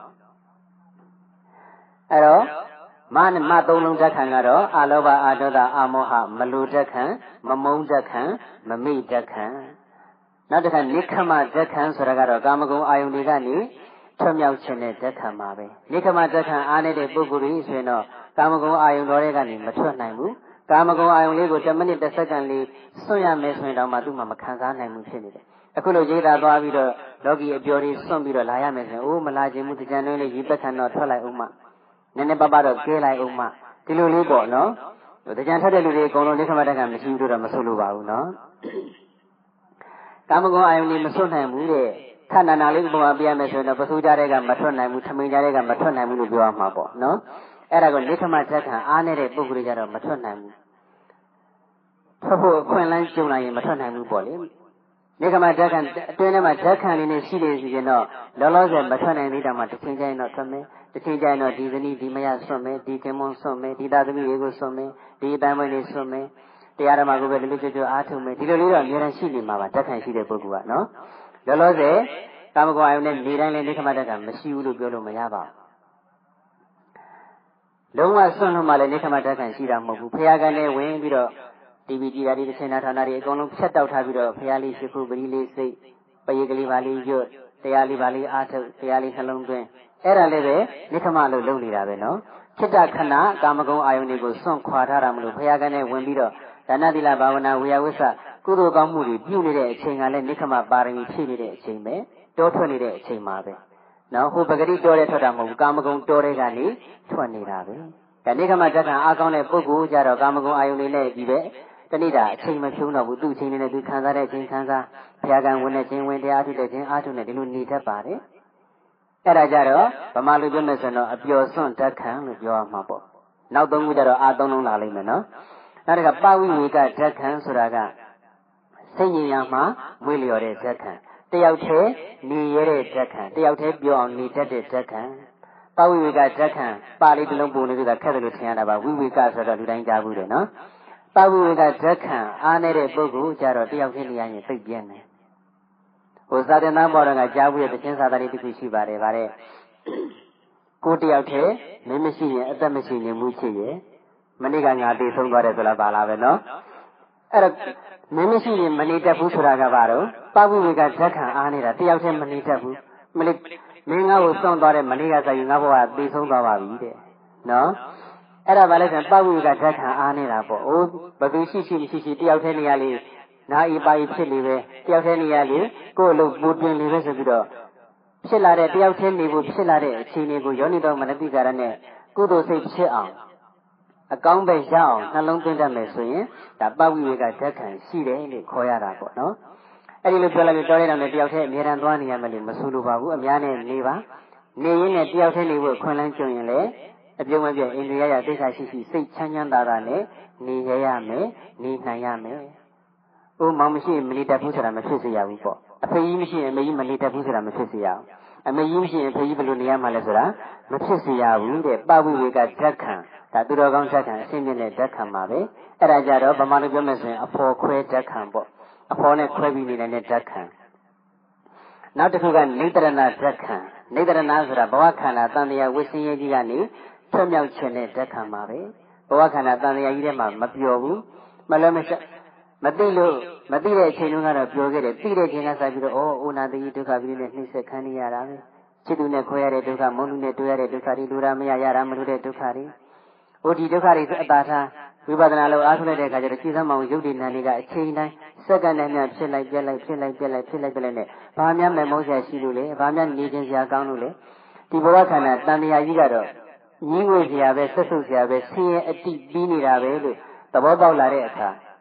အဲ့တော့မသုံးလုံးဓက္ခံကတော့အာလောဘအာဒေါသအာမောဟမလူဓက္ခံမမုန်းဓက္ခံမမိတ်ဓက္ခံနောက်တစ်ခါနိခမဓက္ခံဆိုတာကတော့ကာမဂုဏ်အာယုန်တွေကနေထွတ်မြောက်ခြင်းတဲ့ဓက္ခံပါပဲနိခမဓက္ခံအားနေတဲ့ပုဂ္ဂိုလ်ကြီးဆိုရင်တော့ကာမဂုဏ်အာယုန်တော်တွေကနေမထွက်နိုင်ဘူးကာမဂုဏ်အာယုန်လေးကို10မိနစ်10စက္ကန့်လေးစွန့်ရမယ်ဆိုရင်တော့မှသူ့မှာမခံစားနိုင်ဘူးဖြစ်နေတယ်အခုလိုရိတ်တာသွားပြီးတော့လောကီအပျော်တွေစွန့်ပြီးတော့လာရမယ်ဆိုရင်အိုးမလာခြင်းမှုတကြံတွင်းလေးရေပက်ခံတော့ထွက်လိုက်ဦးမှနည်းနည်းပါးပါးတော့ကဲလိုက်ဦးမှဒီလိုလေးပေါ့နော်တကြံထွက်တဲ့လူတွေအကုန်လုံးနိခမဓက္ခံမရှိဘူးလို့တော့မဆိုလိုပါဘူးနော်ကာမဂုဏ်အာယုန်တွေမစွန့်နိုင်ဘူးတဲ့ခန္ဓာနာလေးပုံမှာပြရမယ်ဆိုရင်တော့ပစိုးကြတဲ့ကမထွက်နိုင်ဘူးထမိန်ကြတဲ့ကမထွက်နိုင်ဘူးလို့ပြောရမှာပေါ့နော်အဲ့ဒါကိုနိခမဓက္ခံအားနေတဲ့ပုဂ္ဂိုလ်တွေကြတော့မထွက်နိုင်ဘူးထွက်ဖို့အခွင့်အလမ်းကျုံလာရင်မထွက်နိုင်ဘူးပေါ့လေနိခမဓက္ခံအတွင်းထဲမှာဓက္ခံလေးနဲ့ရှိနေစီရင်တော့လောလောဆယ်မထွက်နိုင်သေးတာမှတစ်ချိန်ကျရင်တော့ထွက်မယ်တစ်ချိန်ကျရင်တော့ဒီဇနီးဒီမယဆွတ်မယ်ဒီကင်မွန်ဆွတ်မယ်ဒီသားသမီးတွေကိုဆွတ်မယ်ဒီအတိုင်းမွေးလေးဆွတ်မယ်တရားဓမ္မကိုပဲလူလူကျွအားထုတ်မယ်ဒီလိုလေးတော့အများကြီးရှိနေမှာပါဓက္ခံရှိတဲ့ပုဂ္ဂိုလ်ကနော်လောလောဆယ်ကာမဂုဏ်အာယုန်နဲ့နေတိုင်းလည်းနိခမဓက္ခံမရှိဘူးလို့ပြောလို့မရပါဘူးလုံးဝဆွတ်လို့မှလည်းနိခမဓက္ခံရှိတာမဟုတ်ဘူးဖရာကလည်းဝင်ပြီးတော့တီဗီကြည့်တာဒီတစ်ချိန်ဌာနတွေအကုန်လုံးဖြတ်တောက်ထားပြီးတော့ဖရာလေးရှိခုပရိလေးစိတ်ပရိကလေးပါလေးရွတ်တရားလေးပါလေးအားထုတ်တရားလေးနှလုံးသွင်းအဲ့ဒါလည်းပဲနိခမလို့လုပ်နေတာပဲနော်จิตခဏကာမဂုဏ်အာယုန်တွေကိုစွန့်ခွာထားတာမလို့ဘုရားကနဲ့ဝင်ပြီးတော့ဒါနသီလဘာဝနာဝေယဝိသကုသိုလ်ကောင်းမှုတွေပြုနေတဲ့အချိန်ကလည်းနိခမပါရမီဖြည့်နေတဲ့အချိန်ပဲတောထွက်နေတဲ့အချိန်မှာပဲနော်ဟိုပဂတိတောတဲ့ထွက်တာမဟုတ်ဘူးကာမဂုဏ်တောတဲ့ကနေထွက်နေတာပဲဒါနိခမဓက္ခံအားကောင်းတဲ့ပုဂ္ဂိုလ်ကြတော့ကာမဂုဏ်အာယုန်တွေနဲ့ဒီပဲတဏိတာအချိန်မဖြုံးတော့ဘူးသူ့အချိန်နဲ့သူခံစားတဲ့အချိန်ခံစားဘုရားကဝင်တဲ့ခြင်းဝင်တရားထုတ်တဲ့ခြင်းအားထုတ်နေဒီလိုနေတတ်ပါတယ်အဲ့ဒါကြတော့ဗမာလူပြောမယ်ဆိုတော့အပျော်စွန့်ဓက္ခံလို့ပြောရမှာပေါ့နောက်သုံးခုကြတော့အာသုံးလုံးလာလိမ့်မယ်နော်နောက်တစ်ခါပဝိဝေကဓက္ခံဆိုတာကစိတ်ဉာဏ်ရမှာမွေးလျော်တဲ့ဓက္ခံတယောက်တည်းနေရတဲ့ဓက္ခံတယောက်တည်းပြောအောင်နေတတ်တဲ့ဓက္ခံပဝိဝေကဓက္ခံပါဠိတစ်လုံးပုံနေတာခက်တယ်လို့ထင်ရတာပါဝိဝေကဆိုတော့လူတိုင်းကြားဘူးတယ်နော်ပဝိဝေကဓက္ခံအားနေတဲ့ပုဂ္ဂိုလ်ကြတော့တယောက်တည်းနေရရင်စိတ်ပြင်းတယ်ဟိုသာသနာ့ဘော်တော်ကကြားဘူးတဲ့တခြင်းသာသနာ့တခုရှိပါတယ်ဗါတဲ့ကိုတယောက်တည်းမင်းမရှိရင်အသက်မရှိရင်မှုချစ်ရဲ့မနေ့ကငါတည်ဆုံးသွားတယ်ဆိုတာပါလားပဲနော်အဲ့တော့မင်းမရှိရင်မနေတတ်ဘူးဆိုတာကဘာတော့ပဝိဝေကဓက္ခံအားနေတာတယောက်တည်းမနေတတ်ဘူးမင်းငါ့ကိုစွန့်သွားတဲ့မနေ့ကဆိုရင်ငါဘဝတည်ဆုံးသွားပါပြီတဲ့နော်အဲ့ဒါဘာလဲဆိုရင်ပဝိဝေကဓက္ခံအားနေတာပေါ့အိုးဘသူရှိမရှိတယောက်တည်းနေရလေနာဤပါဤဖြစ်လေပဲတယောက်တည်းနေရလေကိုယ့်အလုပ်ပူတွင်လေပဲဆိုပြီးတော့ဖြစ်လာတဲ့တယောက်တည်းနေဖို့ဖြစ်လာတဲ့အခြေအနေကိုယောနိတော်မနတိကာရနဲ့ကုသိုလ်စိတ်ဖြစ်အောင်အကောင်းပဲရအောင်နှလုံးသွင်းတတ်မယ်ဆိုရင်ဒါပဝိဝေကဓက္ခံရှိတယ်လို့ခေါ်ရတာပေါ့နော်အဲ့ဒီလိုပြောလိုက်ပြီးတော်ရတဲ့တယောက်တည်းအမြဲတမ်းသွားနေရမယ်လို့မဆိုလိုပါဘူးအများနဲ့နေပါနေရင်းနဲ့တယောက်တည်းနေဖို့ခွင့်လန်းကြုံရင်လည်းအပြုံးမပြတ်အိန္ဒြေယသိက္ခာရှိစိတ်ချမ်းချမ်းသာသာနဲ့နေရမယ်နေနိုင်ရမယ်ဥမောင်မရှိရင်မနေတတ်ဘူးဆိုတာမဖြစ်စေရဘူးပေါ့အဖေကြီးမရှိရင်အမေကြီးမနေတတ်ဘူးဆိုတာမဖြစ်စေရဘူးအမေကြီးမရှိရင်အဖေကြီးဘယ်လိုနေရမှာလဲဆိုတာမဖြစ်စေရဘူးတဲ့ပဝိဝေကဓက္ခံဒါသူတော်ကောင်းဓက္ခံအရှင်းမြင့်တဲ့ဓက္ခံပါပဲအဲ့ဒါကြတော့ဗမာလိုပြောမယ်ဆိုရင်အဖော်ခွဲဓက္ခံပေါ့အဖော်နဲ့ခွဲပြီးနေနိုင်တဲ့ဓက္ခံနောက်တစ်ခုကနိတရဏဓက္ခံနိတရဏဆိုတာဘဝခန္ဓာတန်တရားဝိစင်းရေးကြီးကနေထွတ်မြောက်ခြင်းတဲ့ဓက္ခံပါပဲဘဝခန္ဓာတန်တရားကြီးထဲမှာမပြောဘူးမလွဲမသိတဲ့အချိန်တုန်းကတော့ပြောခဲ့တယ်သိတဲ့ချိန်ကစပြီးတော့အိုနာတိဒုက္ခပြီးနဲ့နှိမ့်ဆက်ခံနေရတာပဲချစ်သူနဲ့ခွဲရတဲ့ဒုက္ခမုန်းသူနဲ့တွေ့ရတဲ့ဒုက္ခတွေလူရာမရရတာမလို့တဲ့ဒုက္ခတွေဟိုဒီဒုက္ခတွေအတာထားဝိပဿနာလို့အားထုတ်လိုက်တဲ့အခါကျတော့ခြေစမ်းမအောင်ရုပ်တည်နာနေကအချိန်တိုင်းစက္ကန့်တိုင်းများဖြစ်လိုက်ပြက်လိုက်နဲ့ဘာများမဲ့မောစရာရှိလို့လဲဘာများနေခြင်းစရာကောင်းလို့လဲဒီဘဝခန္ဓာတန်တရားကြီးကတော့ညီးငွေစရာပဲဆက်ဆုပ်စရာပဲဆင်းရဲအတိပြီးနေတာပဲလို့သဘောပေါက်လာတဲ့အခါ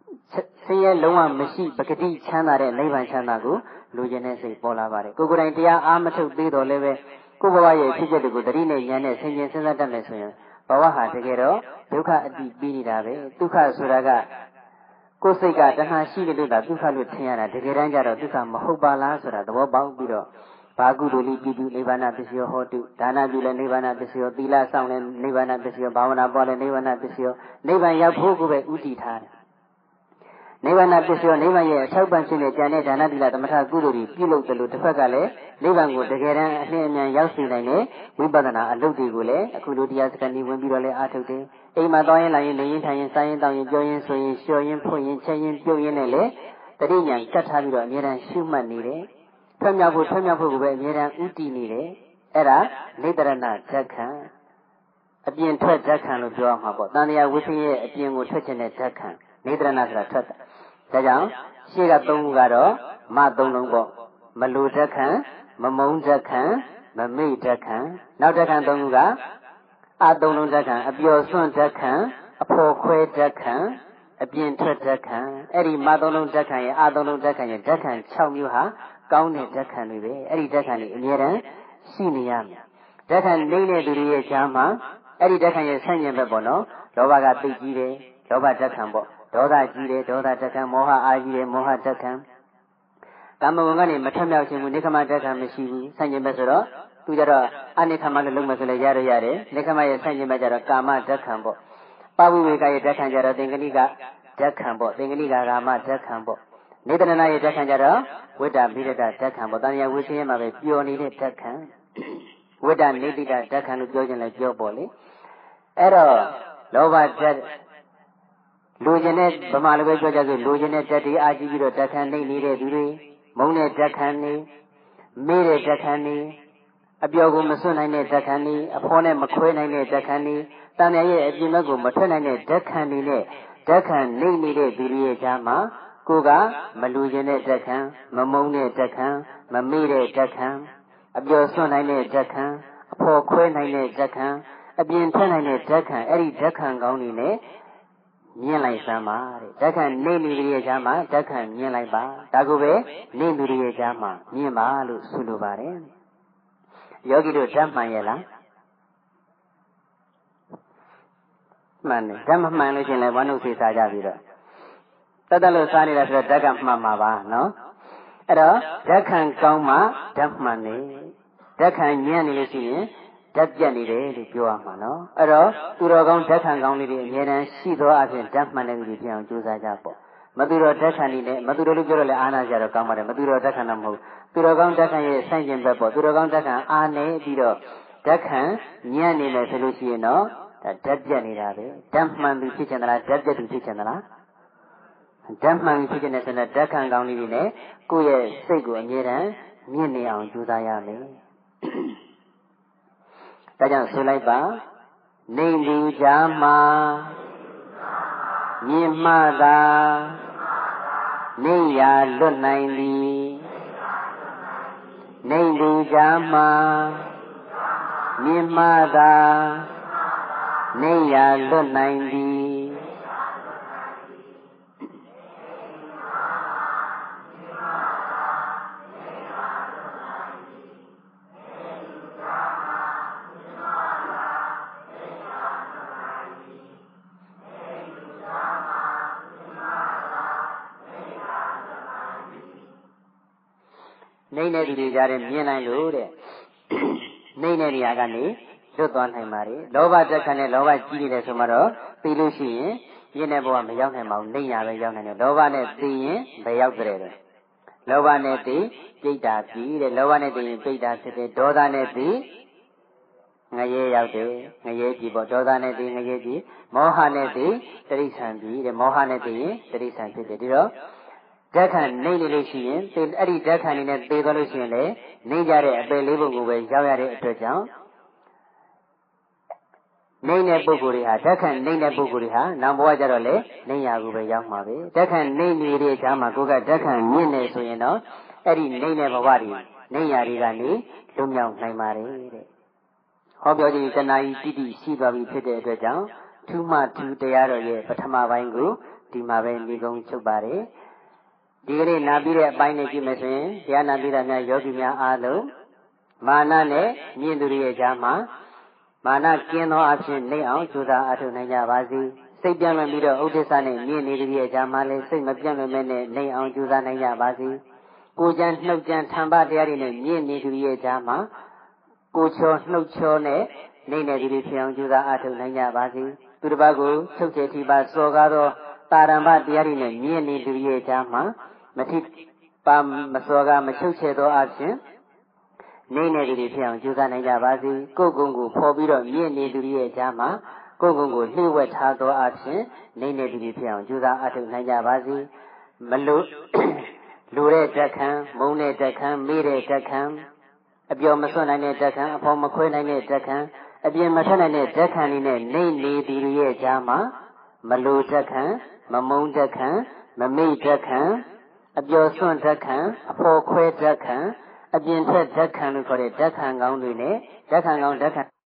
ဆင်းရဲလုံးဝမရှိပဂတိချမ်းသာတဲ့နိဗ္ဗာန်ချမ်းသာကိုလိုချင်တဲ့စိတ်ပေါ်လာပါတယ်ကိုယ်တိုင်တရားအားမထုတ်သေးတော့လည်းပဲကိုယ်ဘဝရဲ့ဖြစ်ချက်တွေကိုတတိနဲ့ဉာဏ်နဲ့ဆင်ခြင်စဉ်းစားတတ်မယ်ဆိုရင်ဘဝဟာတကယ်တော့ဒုက္ခအတိပြီးနေတာပဲဒုက္ခဆိုတာကကိုယ်စိတ်ကတဏှာရှိနေလို့သာဒုက္ခလို့ထင်ရတာတကယ်တမ်းကျတော့ဒုက္ခမဟုတ်ပါလားဆိုတာသဘောပေါက်ပြီးတော့ဘာကုသိုလ်လိပြုနိဗ္ဗာန်ပစ္စယောဟောတုဒါနပြုလဲနိဗ္ဗာန်ပစ္စယောသီလဆောင်လဲနိဗ္ဗာန်ပစ္စယောဘာဝနာပေါ်လဲနိဗ္ဗာန်ပစ္စယောနိဗ္ဗာန်ရောက်ဖို့ကိုပဲဥတည်ထားတယ်နိဗ္ဗာန်ပစ္စယောနိဗ္ဗာန်ရဲ့အထောက်ပံ့ခြင်းနဲ့ဉာဏ်နဲ့ဒါနသီလသမထကုသိုလ်တွေပြုလုပ်တယ်လို့တစ်ဖက်ကလည်းနိဗ္ဗာန်ကိုတကယ်တမ်းအလင်းအမြန်ရောက်စေနိုင်တဲ့ဝိပဿနာအလုပ်တွေကိုလည်းအခုလိုတရားစခန်းကြီးဝင်ပြီးတော့လည်းအားထုတ်တယ်အိမ်မှာသွားရင်လာရင်နေရင်ထိုင်ရင်စားရင်တောင်းရင်ပြောရင်ဆိုရင်လျှော်ရင်ဖွင့်ရင်ချက်ရင်ပြုတ်ရင်လည်းတတိညာကတ်ထားပြီးတော့အမြဲတမ်းရှုမှတ်နေတယ်ထွံ့မြောက်ဖို့ကိုပဲအမြဲတမ်းဥတည်နေတယ်အဲ့ဒါနေတရဏဓက္ခံအပြင်ထွက်ဓက္ခံလို့ပြောရမှာပေါ့တန်တရားဝိသရဲ့အပြင်ကိုထွက်ခြင်းတဲ့ဓက္ခံနေတရဏဆိုတာထွက်တာဒါကြောင့်ရှေ့က၃ခုကတော့မ၃လုံးပေါ့မလူဓက္ခံမမုံဓက္ခံမမိတ်ဓက္ခံနောက်ဓက္ခံ၃ခုကအ၃လုံးဓက္ခံအပျော်စွန့်ဓက္ခံအဖော်ခွဲဓက္ခံအပြင်ထွက်ဓက္ခံအဲ့ဒီမ၃လုံးဓက္ခံရဲ့အ၃လုံးဓက္ခံရဲ့ဓက္ခံ6မျိုးဟာကောင်းတဲ့ဓက္ခံတွေပဲအဲ့ဒီဓက္ခံတွေအမြဲတမ်းရှိနေရမယ်ဓက္ခံနေတဲ့သူတွေရဲ့ဈာမှာအဲ့ဒီဓက္ခံရဲ့ဆန့်ကျင်ဘက်ပေါ့နော်လောဘကသိကြီးတယ်လောဘဓက္ခံပေါ့ဒေါသကြီးတယ်ဒေါသဓက္ခံမောဟအာကြီးတယ်မောဟဓက္ခံကာမဂုဏ်ကနေမထမြောက်ခြင်းဘူးနိခမဓက္ခံမရှိဘူးဆန့်ကျင်ဘက်ဆိုတော့သူကြတော့အနိခမလို့လုံးမဆိုလဲရတယ်နိခမရဲ့ဆန့်ကျင်ဘက်ကြတော့ကာမဓက္ခံပေါ့ပဝိဝေကရဲ့ဓက္ခံကြတော့သင်္ကနိကဓက္ခံပေါ့သင်္ကနိကကာမဓက္ခံပေါ့နေတရဏရဲ့ဓက္ခံကြတော့ဝိတ္တဘိဒတဓက္ခံပေါ့တဏှာဝိသရဲ့မှာပဲပျော်နေတဲ့ဓက္ခံဝိတ္တနေတိတဓက္ခံလို့ပြောခြင်းလဲပြောပေါ့လေအဲ့တော့လောဘဓက္လူကျင်တဲ့ဗမာလိုပဲပြောကြဆိုလူကျင်တဲ့ဓာတ်တွေအာကြည့်ပြီးတော့ဓာတ်ခံနေနေတဲ့သူတွေမုန်းတဲ့ဓာတ်ခံနေမေးတဲ့ဓာတ်ခံနေအပျော်ကိုမစွန့်နိုင်တဲ့ဓာတ်ခံနေအဖော်နဲ့မခွဲနိုင်တဲ့ဓာတ်ခံနေတန်မြရဲ့အပြင်ဘက်ကိုမထွက်နိုင်တဲ့ဓာတ်ခံနေနဲ့ဓာတ်ခံနေနေတဲ့သူတွေရဲ့ဈာမှာကိုကမလူကျင်တဲ့ဓာတ်ခံမမုန်းတဲ့ဓာတ်ခံမမေးတဲ့ဓာတ်ခံအပျော်စွန့်နိုင်တဲ့ဓာတ်ခံအဖော်ခွဲနိုင်တဲ့ဓာတ်ခံအပြင်ထွက်နိုင်တဲ့ဓာတ်ခံအဲ့ဒီဓာတ်ခံကောင်းနေနဲ့မြင်လိုက်စမ်းပါတဲ့ဓက္ခံနေလူတွေရဲ့ဈာမှာဓက္ခံမြင်လိုက်ပါဒါကိုပဲနေလူတွေရဲ့ဈာမှာမြင်ပါလို့ဆိုလိုပါတယ်ယောဂီတို့ဓမ္မှန်ရဲ့လားမှန်တယ်ဓမ္မမှန်လို့ရှင်လည်းဘာလို့သိစားကြပြီးတော့တတ်လို့စားနေတာဆိုတော့ဓက္ခံမှန်မှာပါနော်အဲ့တော့ဓက္ခံကောင်းမှဓမ္မှန်နေဓက္ခံညံ့နေလို့ရှိရင်ဓာတ်ပြတ်နေတယ်လို့ပြောရမှာနော်အဲ့တော့သူတော်ကောင်းဓာတ်ခံကောင်းလေးတွေအများတန်းရှိသောအဖြစ်ဓာတ်မှန်တဲ့လူတွေဖြစ်အောင်ကြိုးစားကြပေါ့မသူတော်ဓာတ်ခံနေနဲ့မသူတော်လို့ပြောတော့လေအာနာကြတော့ကောင်းပါတယ်မသူတော်ဓာတ်ခံတော့မဟုတ်သူတော်ကောင်းဓာတ်ခံရဲ့ဆန့်ကျင်ဘက်ပေါ့သူတော်ကောင်းဓာတ်ခံအာနေပြီးတော့ဓာတ်ခံညံ့နေမယ်ဆိုလို့ရှိရင်တော့ဒါဓာတ်ပြတ်နေတာပဲဓာတ်မှန်သူဖြစ်ချင်သလားဓာတ်ပြတ်သူဖြစ်ချင်သလားဓာတ်မှန်ဖြစ်ချင်တဲ့ဆိုတော့ဓာတ်ခံကောင်းလေးတွေနဲ့ကိုယ့်ရဲ့စိတ်ကိုအမြဲတမ်းမြင့်နေအောင်ကြိုးစားရမယ်ဒါကြောင့်ဆိုလိုက်ပါနေလူကြမှာမြင်မှသာနေရလွတ်နိုင်သည်နေလူကြမှာမြင်မှသာနေရလွတ်နိုင်သည်နေတဲ့သူတွေကြားထဲမြင်နိုင်လို့တဲ့နေတဲ့နေရာကနေလွတ်သွားနိုင်ပါလေလောဘတက်ခံနဲ့လောဘကြီးနေတယ်ဆိုမှတော့သိလို့ရှိရင်မြင်တဲ့ဘဝမရောက်နိုင်ပါဘူးနေရပဲရောက်နိုင်တယ်လောဘနဲ့သိရင်ဘယ်ရောက်ကြတယ်လောဘနဲ့သိပြိတ္တာပြီးတဲ့လောဘနဲ့သိရင်ပြိတ္တာဖြစ်တယ်ဒေါသနဲ့သိငရဲရောက်တယ်ငရဲပြီပေါ့ဒေါသနဲ့သိငရဲပြီမောဟနဲ့သိတိရစ္ဆာန်ပြီတဲ့မောဟနဲ့သိရင်တိရစ္ဆာန်ဖြစ်တယ်ဒီတော့ဓာတ်ခံနေနေလို့ရှိရင်အဲ့ဒီဓာတ်ခံနေနဲ့သေသွားလို့ရှိရင်လည်းနေကြတဲ့အပယ်လေးပုံကိုပဲရောက်ရတဲ့အတွက်ကြောင့်နေတဲ့ပုဂ္ဂိုလ်တွေဟာဓာတ်ခံနေတဲ့ပုဂ္ဂိုလ်တွေဟာနောက်ဘဝကျတော့လေနေရာကိုပဲရောက်မှာပဲဓာတ်ခံနေနေတဲ့အခါမှာကိုကဓာတ်ခံမြင့်နေဆိုရင်တော့အဲ့ဒီနေတဲ့ဘဝတွေနေရာတွေကနေလွတ်မြောက်နိုင်ပါတယ်တဲ့ဟောပြောခြင်းတဏှာကြီးတိတိရှိသွားပြီဖြစ်တဲ့အတွက်ကြောင့်ထူးမှထူးတရားတော်ရဲ့ပထမပိုင်းကိုဒီမှာပဲညီကုန်းချုပ်ပါတယ်ဒီကနေ့နာပြီးတဲ့အပိုင်းနဲ့ကြည့်မယ်ဆိုရင်တရားနာပြီးတာများယောဂီများအားလုံးမာနနဲ့မြင့်သူတွေရဲ့ကြားမှာမာနကင်းသောအဖြစ်နေအောင်ကြိုးစားအားထုတ်နိုင်ကြပါစေစိတ်ပြန့်လွင့်ပြီးတော့ဥဒိစ္စနဲ့မြင့်နေသူရဲ့ကြားမှာလည်းစိတ်မပြန့်လွင့်မဲ့နဲ့နေအောင်ကြိုးစားနိုင်ကြပါစေကိုယ်ကြံနှုတ်ကြံထံပါတရားတွေနဲ့မြင့်နေသူရဲ့ကြားမှာကိုချောနှုတ်ချောနဲ့နေတဲ့သူတွေဖြစ်အောင်ကြိုးစားအားထုတ်နိုင်ကြပါစေသူတစ်ပါးကိုချုပ်ချယ်ထိပါစော်ကားသောတာရံပတရားတွေနဲ့မြင့်နေသူရဲ့ကြားမှာမထိပါမစော်ကားမချုပ်ချယ်သောအဖြစ်နေတဲ့သူတွေဖြစ်အောင်ကြိုးစားနိုင်ကြပါစေကိုယ်ကုံကိုဖော်ပြီးတော့မြင့်နေသူရဲ့ကြားမှာကိုယ်ကုံကိုလှည့်ဝက်ထားသောအဖြစ်နေတဲ့သူတွေဖြစ်အောင်ကြိုးစားအားထုတ်နိုင်ကြပါစေမလို့လူတဲ့တက်ခံမုံတဲ့တက်ခံမေးတဲ့တက်ခံအပြောမစွန့်နိုင်တဲ့တက်ခံအဖော်မခွဲနိုင်တဲ့တက်ခံအပြင်မထွက်နိုင်တဲ့တက်ခံလေးနဲ့နေနေသူရဲ့ကြားမှာမလို့တက်ခံမမုံတက်ခံမမေ့တက်ခံအပြောစွန့်တက်ခံအဖော်ခွဲတက်ခံအပြင်ထွက်တက်ခံလို့ခေါ်တဲ့တက်ခံကောင်းတွေနဲ့တက်ခံကောင်းတက်ခံ